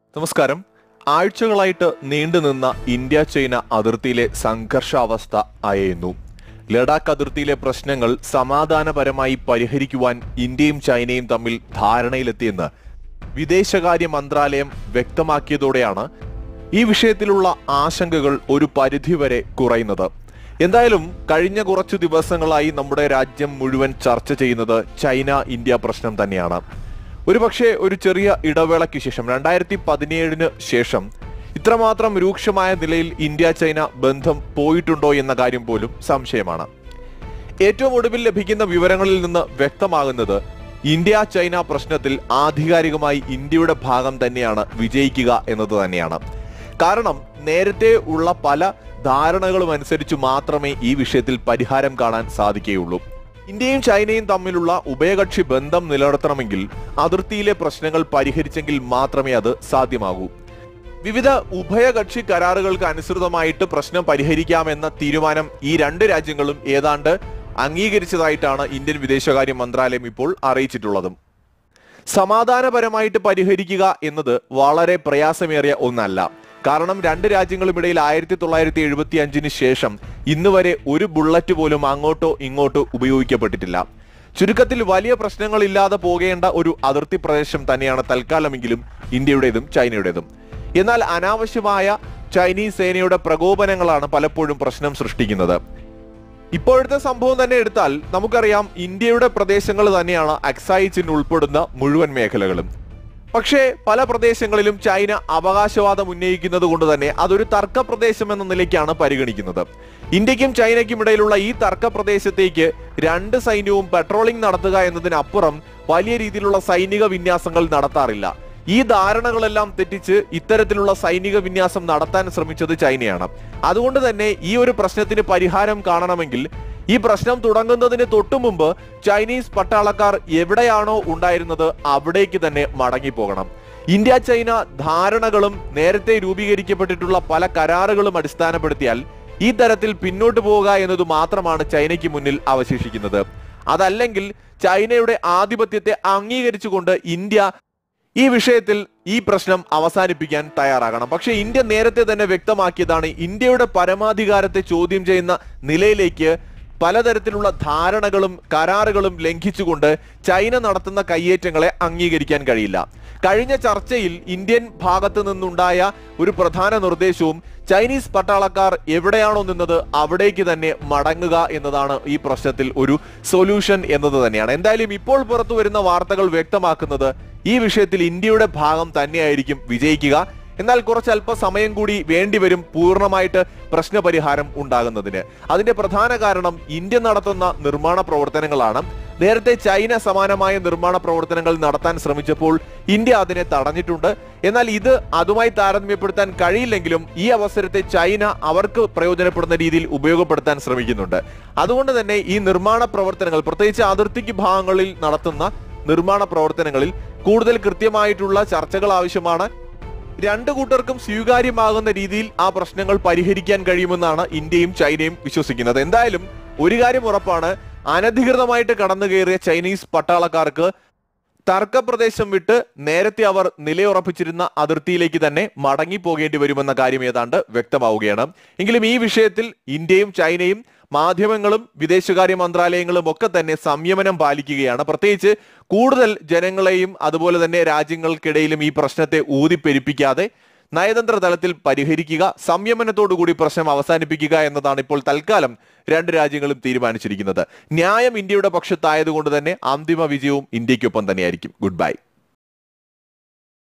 നമസ്കാരം. ആഴ്ചകളായിട്ട് നീണ്ടുനിന്ന India China അതിർത്തിയിലെ സംഘർഷാവസ്ഥ അയയുന്നു. ലഡാക്ക് അതിർത്തിയിലെ പ്രശ്നങ്ങൾ സമാധാനപരമായി പരിഹരിക്കുവാൻ ഇന്ത്യയും ചൈനയും തമ്മിൽ ധാരണയിലെത്തിയെന്ന് വിദേശകാര്യ മന്ത്രാലയം വ്യക്തമാക്കിയതോടെയാണ് ഈ വിഷയത്തിലുള്ള ആശങ്കകൾ ഒരു പരിധിവരെ കുറയുന്നത്. എന്തായാലും കഴിഞ്ഞ കുറച്ചു ദിവസങ്ങളായി നമ്മുടെ രാജ്യം മുഴുവൻ ചർച്ച ചെയ്യുന്നത് ചൈന ഇന്ത്യ പ്രശ്നം തന്നെയാണ്. ഒരുപക്ഷെ ഒരു ചെറിയ ഇടവേളയ്ക്ക് ശേഷം 2017 ശേഷം ഇത്രമാത്രം രൂക്ഷമായ നിലയിൽ ഇന്ത്യ ചൈന ബന്ധം പോയിട്ടുണ്ടോ എന്ന കാര്യം പോലും സംശയമാണ്. ഏറ്റവും ഒടുവിൽ ലഭിക്കുന്ന വിവരങ്ങളിൽ നിന്ന് വ്യക്തമാകുന്നത് ഇന്ത്യ ചൈന പ്രശ്നത്തിൽ ആധികാരികമായി ഇന്ത്യയുടെ ഭാഗം തന്നെയാണ് വിജയിക്കുക എന്നത് തന്നെയാണ്. കാരണം നേരത്തെ ഉള്ള പല ധാരണകളും അനുസരിച്ച് മാത്രമേ ഈ വിഷയത്തിൽ പരിഹാരം കാണാൻ സാധിക്കുകയുള്ളൂ. ഇന്ത്യയും ചൈനയും തമ്മിലുള്ള ഉഭയകക്ഷി ബന്ധം നിലനിർത്തണമെങ്കിൽ അതിർത്തിയിലെ പ്രശ്നങ്ങൾ പരിഹരിച്ചെങ്കിൽ മാത്രമേ അത് സാധ്യമാകൂ. വിവിധ ഉഭയകക്ഷി കരാറുകൾക്ക് അനുസൃതമായിട്ട് പ്രശ്നം പരിഹരിക്കാമെന്ന തീരുമാനം ഈ രണ്ട് രാജ്യങ്ങളും ഏതാണ്ട് അംഗീകരിച്ചതായിട്ടാണ് ഇന്ത്യൻ വിദേശകാര്യ മന്ത്രാലയം ഇപ്പോൾ അറിയിച്ചിട്ടുള്ളതും. സമാധാനപരമായിട്ട് പരിഹരിക്കുക എന്നത് വളരെ പ്രയാസമേറിയ ഒന്നല്ല. കാരണം രണ്ട് രാജ്യങ്ങളുമിടയിൽ 1975 ശേഷം ഇന്ന് വരെ ഒരു ബുള്ളറ്റ് പോലും അങ്ങോട്ടോ ഇങ്ങോട്ടോ ഉപയോഗിക്കപ്പെട്ടിട്ടില്ല. ചുരുക്കത്തിൽ വലിയ പ്രശ്നങ്ങളില്ലാതെ പോകേണ്ട ഒരു അതിർത്തി പ്രദേശം തന്നെയാണ് തൽക്കാലമെങ്കിലും ഇന്ത്യയുടേതും ചൈനയുടേതും. എന്നാൽ അനാവശ്യമായ ചൈനീസ് സേനയുടെ പ്രകോപനങ്ങളാണ് പലപ്പോഴും പ്രശ്നം സൃഷ്ടിക്കുന്നത്. ഇപ്പോഴത്തെ സംഭവം തന്നെ എടുത്താൽ നമുക്കറിയാം, ഇന്ത്യയുടെ പ്രദേശങ്ങൾ തന്നെയാണ് അക്സായി ചിൻ ഉൾപ്പെടുന്ന മുഴുവൻ മേഖലകളും. പക്ഷേ പല പ്രദേശങ്ങളിലും ചൈന അവകാശവാദം ഉന്നയിക്കുന്നത് കൊണ്ട് തന്നെ അതൊരു തർക്ക പ്രദേശം എന്ന നിലയ്ക്കാണ് പരിഗണിക്കുന്നത്. ഇന്ത്യക്കും ചൈനയ്ക്കും ഇടയിലുള്ള ഈ തർക്ക പ്രദേശത്തേക്ക് രണ്ട് സൈന്യവും പെട്രോളിംഗ് നടത്തുക എന്നതിനപ്പുറം വലിയ രീതിയിലുള്ള സൈനിക വിന്യാസങ്ങൾ നടത്താറില്ല. ഈ ധാരണകളെല്ലാം തെറ്റിച്ച് ഇത്തരത്തിലുള്ള സൈനിക വിന്യാസം നടത്താൻ ശ്രമിച്ചത് ചൈനയാണ്. അതുകൊണ്ട് തന്നെ ഈ ഒരു പ്രശ്നത്തിന് പരിഹാരം കാണണമെങ്കിൽ ഈ പ്രശ്നം തുടങ്ങുന്നതിന് തൊട്ടു മുമ്പ് ചൈനീസ് പട്ടാളക്കാർ എവിടെയാണോ ഉണ്ടായിരുന്നത് അവിടേക്ക് തന്നെ മടങ്ങിപ്പോകണം. ഇന്ത്യ ചൈന ധാരണകളും നേരത്തെ രൂപീകരിക്കപ്പെട്ടിട്ടുള്ള പല കരാറുകളും അടിസ്ഥാനപ്പെടുത്തിയാൽ ഈ തരത്തിൽ പിന്നോട്ട് പോവുക എന്നത് മാത്രമാണ് ചൈനയ്ക്ക് മുന്നിൽ അവശേഷിക്കുന്നത്. അതല്ലെങ്കിൽ ചൈനയുടെ ആധിപത്യത്തെ അംഗീകരിച്ചുകൊണ്ട് ഇന്ത്യ ഈ വിഷയത്തിൽ ഈ പ്രശ്നം അവസാനിപ്പിക്കാൻ തയ്യാറാകണം. പക്ഷേ ഇന്ത്യ നേരത്തെ തന്നെ വ്യക്തമാക്കിയതാണ്, ഇന്ത്യയുടെ പരമാധികാരത്തെ ചോദ്യം ചെയ്യുന്ന നിലയിലേക്ക് പലതരത്തിലുള്ള ധാരണകളും കരാറുകളും ലംഘിച്ചുകൊണ്ട് ചൈന നടത്തുന്ന കയ്യേറ്റങ്ങളെ അംഗീകരിക്കാൻ കഴിയില്ല. കഴിഞ്ഞ ചർച്ചയിൽ ഇന്ത്യൻ ഭാഗത്ത് നിന്നുണ്ടായ ഒരു പ്രധാന നിർദ്ദേശവും ചൈനീസ് പട്ടാളക്കാർ എവിടെയാണോ നിന്നത് അവിടേക്ക് തന്നെ മടങ്ങുക എന്നതാണ് ഈ പ്രശ്നത്തിൽ ഒരു സൊല്യൂഷൻ എന്നത് തന്നെയാണ്. എന്തായാലും ഇപ്പോൾ പുറത്തു വരുന്ന വാർത്തകൾ വ്യക്തമാക്കുന്നത് ഈ വിഷയത്തിൽ ഇന്ത്യയുടെ ഭാഗം തന്നെയായിരിക്കും വിജയിക്കുക. എന്നാൽ കുറച്ചല്പ സമയം കൂടി വേണ്ടിവരും പൂർണ്ണമായിട്ട് പ്രശ്നപരിഹാരം ഉണ്ടാകുന്നതിന്. അതിന്റെ പ്രധാന കാരണം ഇന്ത്യ നടത്തുന്ന നിർമ്മാണ പ്രവർത്തനങ്ങളാണ്. നേരത്തെ ചൈന സമാനമായ നിർമ്മാണ പ്രവർത്തനങ്ങൾ നടത്താൻ ശ്രമിച്ചപ്പോൾ ഇന്ത്യ അതിനെ തടഞ്ഞിട്ടുണ്ട്. എന്നാൽ ഇത് അതുമായി താരതമ്യപ്പെടുത്താൻ കഴിയില്ലെങ്കിലും ഈ അവസരത്തെ ചൈന അവർക്ക് പ്രയോജനപ്പെടുന്ന രീതിയിൽ ഉപയോഗപ്പെടുത്താൻ ശ്രമിക്കുന്നുണ്ട്. അതുകൊണ്ട് തന്നെ ഈ നിർമ്മാണ പ്രവർത്തനങ്ങൾ, പ്രത്യേകിച്ച് അതിർത്തിക്ക് ഭാഗങ്ങളിൽ നടത്തുന്ന നിർമ്മാണ പ്രവർത്തനങ്ങളിൽ കൂടുതൽ കൃത്യമായിട്ടുള്ള ചർച്ചകൾ ആവശ്യമാണ്. രണ്ടു കൂട്ടർക്കും സ്വീകാര്യമാകുന്ന രീതിയിൽ ആ പ്രശ്നങ്ങൾ പരിഹരിക്കാൻ കഴിയുമെന്നാണ് ഇന്ത്യയും ചൈനയും വിശ്വസിക്കുന്നത്. എന്തായാലും ഒരു കാര്യം ഉറപ്പാണ്, അനധികൃതമായിട്ട് കടന്നു കയറിയ ചൈനീസ് പട്ടാളക്കാർക്ക് തർക്കപ്രദേശം വിട്ട് നേരത്തെ അവർ നിലയുറപ്പിച്ചിരുന്ന അതിർത്തിയിലേക്ക് തന്നെ മടങ്ങി പോകേണ്ടി വരുമെന്ന കാര്യം ഏതാണ്ട് വ്യക്തമാവുകയാണ്. എങ്കിലും ഈ വിഷയത്തിൽ ഇന്ത്യയും ചൈനയും മാധ്യമങ്ങളും വിദേശകാര്യ മന്ത്രാലയങ്ങളും ഒക്കെ തന്നെ സംയമനം പാലിക്കുകയാണ്. പ്രത്യേകിച്ച് കൂടുതൽ ജനങ്ങളെയും അതുപോലെ തന്നെ രാജ്യങ്ങൾക്കിടയിലും ഈ പ്രശ്നത്തെ ഊതിപ്പെരിപ്പിക്കാതെ നയതന്ത്ര തലത്തിൽ പരിഹരിക്കുക, സംയമനത്തോടുകൂടി പ്രശ്നം അവസാനിപ്പിക്കുക എന്നതാണ് ഇപ്പോൾ തൽക്കാലം രണ്ട് രാജ്യങ്ങളും തീരുമാനിച്ചിരിക്കുന്നത്. ന്യായം ഇന്ത്യയുടെ പക്ഷത്തായതുകൊണ്ട് തന്നെ അന്തിമ വിജയവും ഇന്ത്യക്കൊപ്പം തന്നെയായിരിക്കും. Good by.